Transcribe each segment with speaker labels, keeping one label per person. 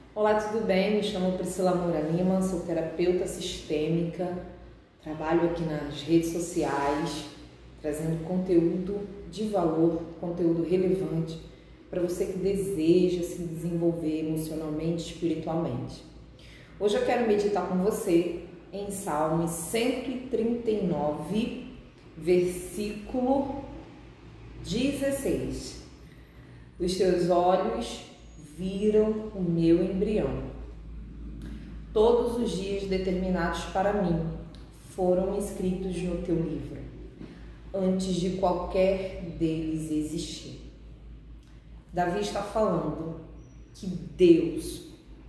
Speaker 1: Olá, tudo bem? Me chamo Priscila Moura Lima, sou terapeuta sistêmica, trabalho aqui nas redes sociais, trazendo conteúdo de valor, conteúdo relevante para você que deseja se desenvolver emocionalmente, espiritualmente. Hoje eu quero meditar com você em Salmos 139, versículo 16. Os teus olhos viram o meu embrião. Todos os dias determinados para mim foram escritos no teu livro, antes de qualquer deles existir. Davi está falando que Deus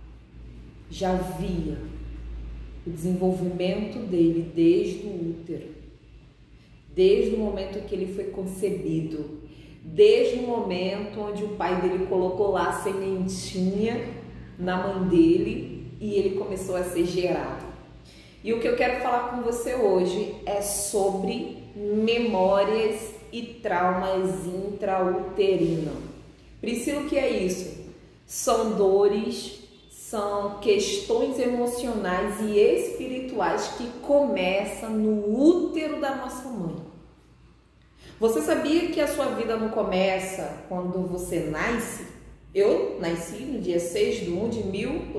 Speaker 1: já via o desenvolvimento dele desde o útero, desde o momento que ele foi concebido, desde o momento onde o pai dele colocou lá a sementinha na mãe dele e ele começou a ser gerado. E o que eu quero falar com você hoje é sobre memórias e traumas intrauterinos. Priscila, o que é isso? São dores, são questões emocionais e espirituais que começam no útero da nossa mãe. Você sabia que a sua vida não começa quando você nasce? Eu nasci no dia 6 de 1 de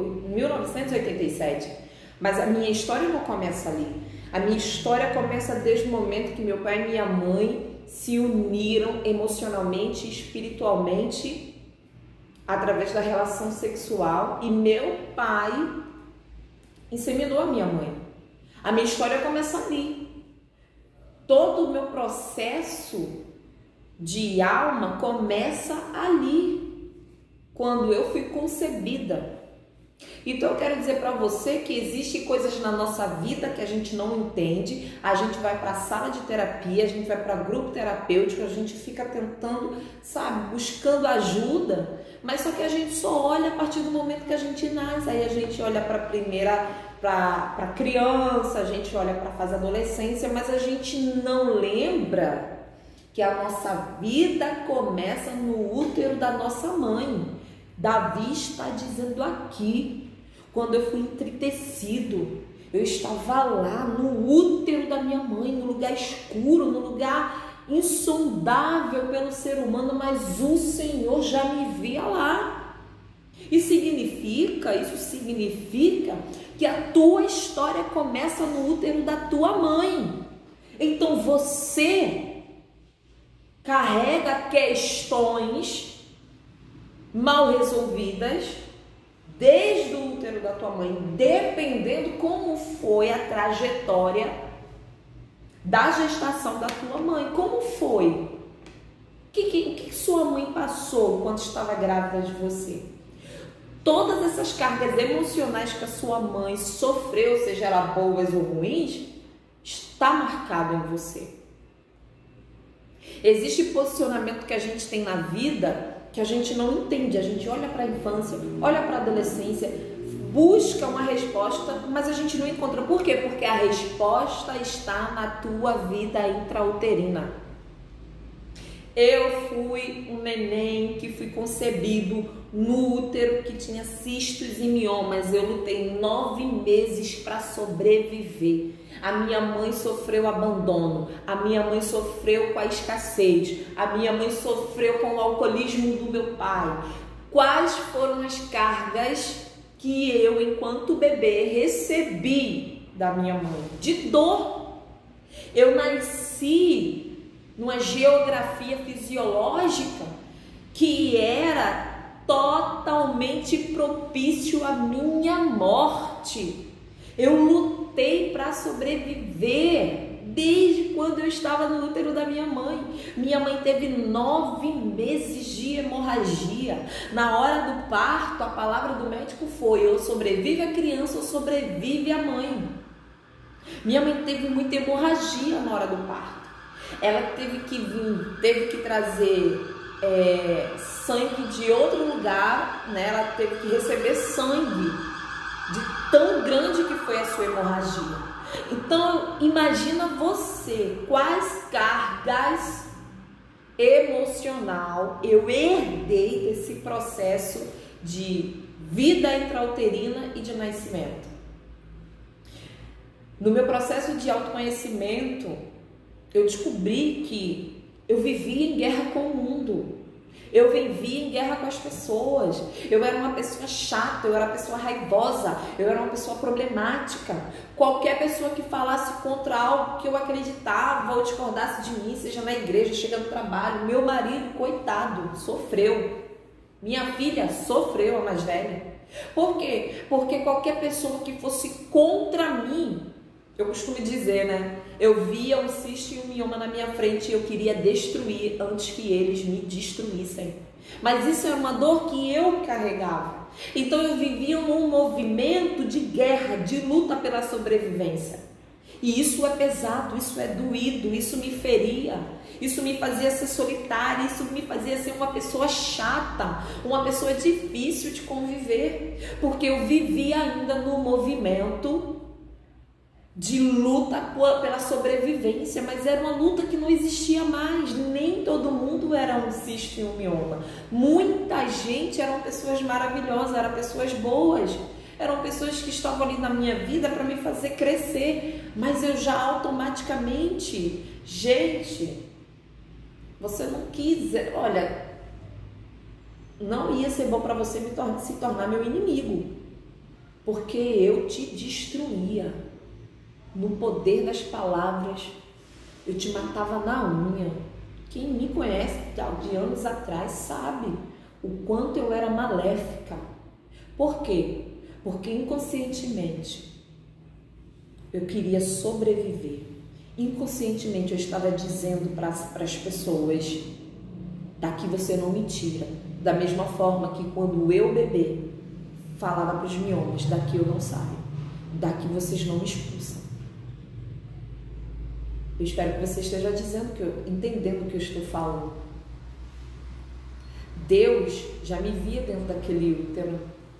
Speaker 1: 1987, mas a minha história não começa ali. A minha história começa desde o momento que meu pai e minha mãe se uniram emocionalmente e espiritualmente através da relação sexual e meu pai inseminou a minha mãe. A minha história começa ali. Todo o meu processo de alma começa ali, quando eu fui concebida. Então eu quero dizer para você que existem coisas na nossa vida que a gente não entende, a gente vai para a sala de terapia, a gente vai para grupo terapêutico, a gente fica tentando, buscando ajuda, mas só que a gente só olha a partir do momento que a gente nasce, aí a gente olha para a criança, a gente olha para a fase adolescência, mas a gente não lembra que a nossa vida começa no útero da nossa mãe. Davi está dizendo aqui, quando eu fui entritecido, eu estava lá no útero da minha mãe, no lugar escuro, no lugar insondável pelo ser humano, mas o Senhor já me via lá. Isso significa que a tua história começa no útero da tua mãe. Então você carrega questões mal resolvidas desde o útero da tua mãe, dependendo como foi a trajetória da gestação da tua mãe. Como foi? O que sua mãe passou quando estava grávida de você? Todas essas cargas emocionais que a sua mãe sofreu, seja elas boas ou ruins, está marcado em você. Existe posicionamento que a gente tem na vida que a gente não entende. A gente olha para a infância, olha para a adolescência, busca uma resposta, mas a gente não encontra. Por quê? Porque a resposta está na tua vida intrauterina. Eu fui um neném que fui concebido no útero que tinha cistos e miomas. Eu lutei 9 meses para sobreviver. A minha mãe sofreu abandono, a minha mãe sofreu com a escassez, a minha mãe sofreu com o alcoolismo do meu pai. Quais foram as cargas que eu, enquanto bebê, recebi da minha mãe? De dor. Eu nasci numa geografia fisiológica que era totalmente propício à minha morte. Eu lutei para sobreviver desde quando eu estava no útero da minha mãe. Minha mãe teve 9 meses de hemorragia. Na hora do parto, a palavra do médico foi: ou sobrevive a criança ou sobrevive a mãe. Minha mãe teve muita hemorragia na hora do parto. Ela teve que trazer sangue de outro lugar, né? Ela teve que receber sangue de tão grande que foi a sua hemorragia. Então, imagina você, quais cargas emocional eu herdei desse processo de vida intrauterina e de nascimento. No meu processo de autoconhecimento, eu descobri que eu vivia em guerra com o mundo. Eu vivia em guerra com as pessoas. Eu era uma pessoa chata, eu era uma pessoa raivosa, eu era uma pessoa problemática. Qualquer pessoa que falasse contra algo que eu acreditava ou discordasse de mim, seja na igreja, chega no trabalho, meu marido, coitado, sofreu. Minha filha sofreu, a mais velha. Por quê? Porque qualquer pessoa que fosse contra mim, eu costumo dizer, né? Eu via um cisto e um mioma na minha frente e eu queria destruir antes que eles me destruíssem. Mas isso era uma dor que eu carregava. Então eu vivia num movimento de guerra, de luta pela sobrevivência. E isso é pesado, isso é doído, isso me feria. Isso me fazia ser solitária, isso me fazia ser uma pessoa chata, uma pessoa difícil de conviver. Porque eu vivia ainda no movimento de luta pela sobrevivência, mas era uma luta que não existia mais. Nem todo mundo era um cisto e um mioma. Muita gente eram pessoas maravilhosas, eram pessoas boas, eram pessoas que estavam ali na minha vida para me fazer crescer, mas eu já automaticamente, gente, você não quis, olha, não ia ser bom para você se tornar meu inimigo, porque eu te destruía. No poder das palavras, eu te matava na unha. Quem me conhece de anos atrás sabe o quanto eu era maléfica. Por quê? Porque inconscientemente eu queria sobreviver. Inconscientemente eu estava dizendo para as pessoas: daqui você não me tira. Da mesma forma que quando eu bebê falava para os miomas: daqui eu não saio, daqui vocês não me expulsam. Eu espero que você esteja entendendo o que eu estou falando. Deus já me via dentro daquele útero.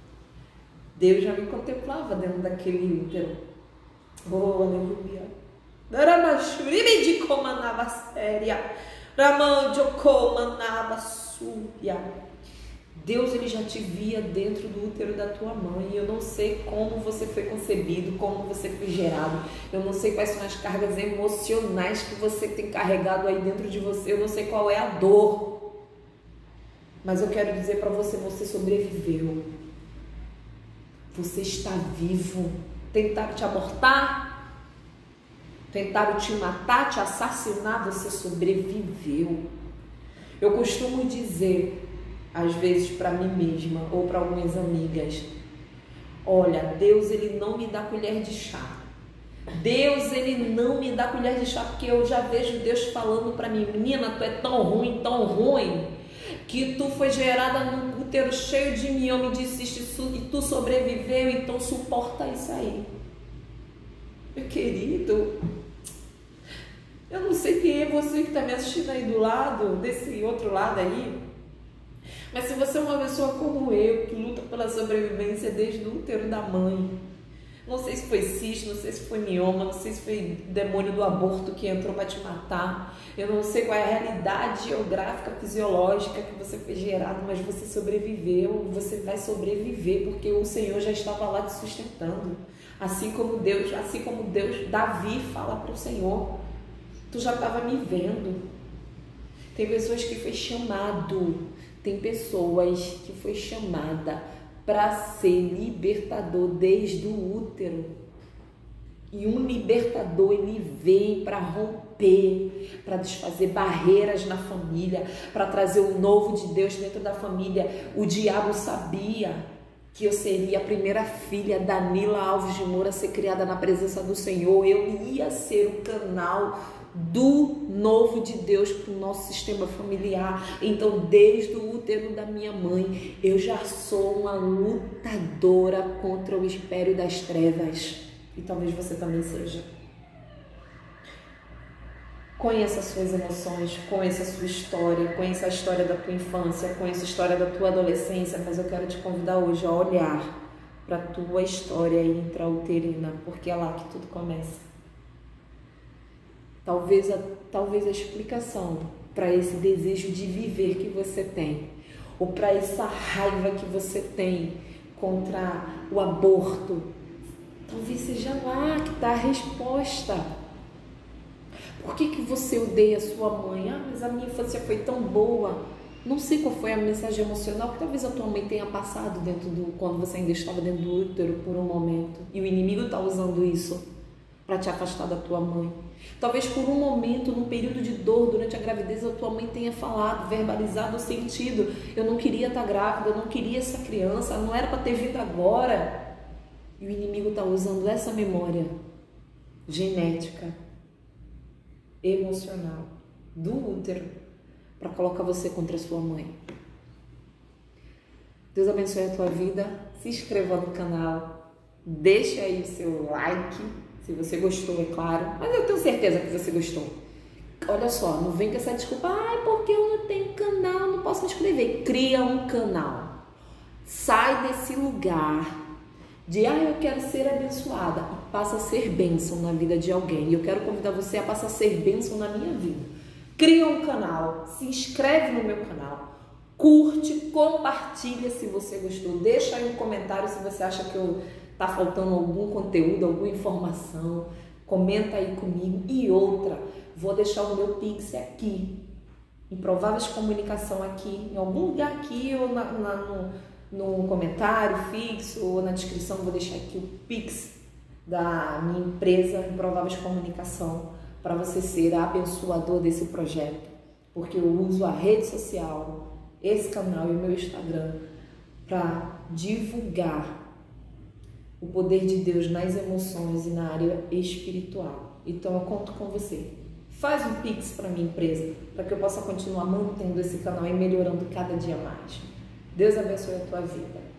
Speaker 1: Deus já me contemplava dentro daquele útero. Oh, aleluia. Daramachuri de comanava séria. Ramanjo comanava súria. Deus, ele já te via dentro do útero da tua mãe. Eu não sei como você foi concebido, como você foi gerado. Eu não sei quais são as cargas emocionais que você tem carregado aí dentro de você. Eu não sei qual é a dor. Mas eu quero dizer para você, você sobreviveu. Você está vivo. Tentaram te abortar, tentaram te matar, te assassinar, você sobreviveu. Eu costumo dizer, às vezes para mim mesma ou para algumas amigas: olha, Deus, ele não me dá colher de chá. Deus, ele não me dá colher de chá, porque eu já vejo Deus falando para mim: menina, tu é tão ruim, que tu foi gerada num útero cheio de mioma e de cisto e tu sobreviveu, então suporta isso aí. Meu querido, eu não sei quem é você que está me assistindo aí do lado, desse outro lado aí, mas se você é uma pessoa como eu, que luta pela sobrevivência desde o útero da mãe, não sei se foi cisto, não sei se foi mioma, não sei se foi demônio do aborto que entrou para te matar, eu não sei qual é a realidade geográfica, fisiológica que você foi gerado, mas você sobreviveu, você vai sobreviver, porque o Senhor já estava lá te sustentando. Assim como Deus, Davi fala para o Senhor: tu já estava me vendo. Tem pessoas que foi chamado, tem pessoas que foi chamada para ser libertador desde o útero. E um libertador, ele vem para romper, para desfazer barreiras na família, para trazer o novo de Deus dentro da família. O diabo sabia que eu seria a primeira filha da Nila Alves de Moura a ser criada na presença do Senhor. Eu ia ser o canal do novo de Deus para o nosso sistema familiar. Então, desde o útero da minha mãe, eu já sou uma lutadora contra o império das trevas. E talvez você também seja. Conheça as suas emoções, conheça a sua história, conheça a história da tua infância, conheça a história da tua adolescência, mas eu quero te convidar hoje a olhar para a tua história intrauterina, porque é lá que tudo começa. Talvez a explicação para esse desejo de viver que você tem, ou para essa raiva que você tem contra o aborto. Talvez seja lá que está a resposta. Por que você odeia a sua mãe? Ah, mas a minha infância foi tão boa. Não sei qual foi a mensagem emocional que talvez a tua mãe tenha passado quando você ainda estava dentro do útero por um momento. E o inimigo está usando isso para te afastar da tua mãe. Talvez por um momento, num período de dor, durante a gravidez, a tua mãe tenha falado, verbalizado o sentido. Eu não queria estar grávida, eu não queria essa criança, não era para ter vindo agora. E o inimigo está usando essa memória genética, emocional, do útero, para colocar você contra a sua mãe. Deus abençoe a tua vida. Se inscreva no canal, deixa aí o seu like, se você gostou, é claro, mas eu tenho certeza que você gostou. Olha só, não vem com essa desculpa, porque eu não tenho canal, não posso me inscrever. Cria um canal. Sai desse lugar de, eu quero ser abençoada, e passa a ser bênção na vida de alguém. E eu quero convidar você a passar a ser bênção na minha vida. Cria um canal, se inscreve no meu canal, curte, compartilha se você gostou, deixa aí um comentário se você acha que tá faltando algum conteúdo, alguma informação, comenta aí comigo. E outra, vou deixar o meu Pix aqui, Improváveis Comunicação aqui, em algum lugar aqui, ou no comentário fixo, ou na descrição, vou deixar aqui o Pix da minha empresa, Improváveis Comunicação, para você ser abençoador desse projeto, porque eu uso a rede social, esse canal e o meu Instagram para divulgar o poder de Deus nas emoções e na área espiritual. Então eu conto com você. Faz um Pix para minha empresa, para que eu possa continuar mantendo esse canal e melhorando cada dia mais. Deus abençoe a tua vida.